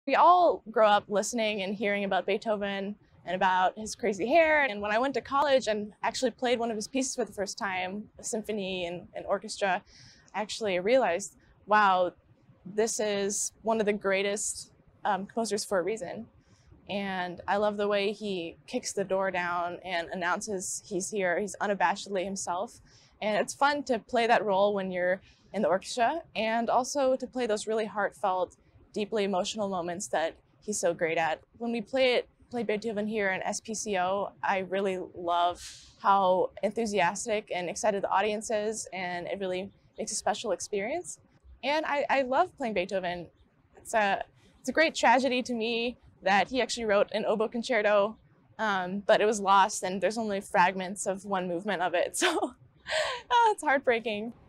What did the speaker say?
We all grow up listening and hearing about Beethoven and about his crazy hair. And when I went to college and actually played one of his pieces for the first time, a symphony and an orchestra, I actually realized, wow, this is one of the greatest composers for a reason. And I love the way he kicks the door down and announces he's here. He's unabashedly himself. And it's fun to play that role when you're in the orchestra, and also to play those really heartfelt, deeply emotional moments that he's so great at. When we play Beethoven here in SPCO, I really love how enthusiastic and excited the audience is, and it really makes a special experience. And I love playing Beethoven. It's a great tragedy to me that he actually wrote an oboe concerto, but it was lost, and there's only fragments of one movement of it. So it's heartbreaking.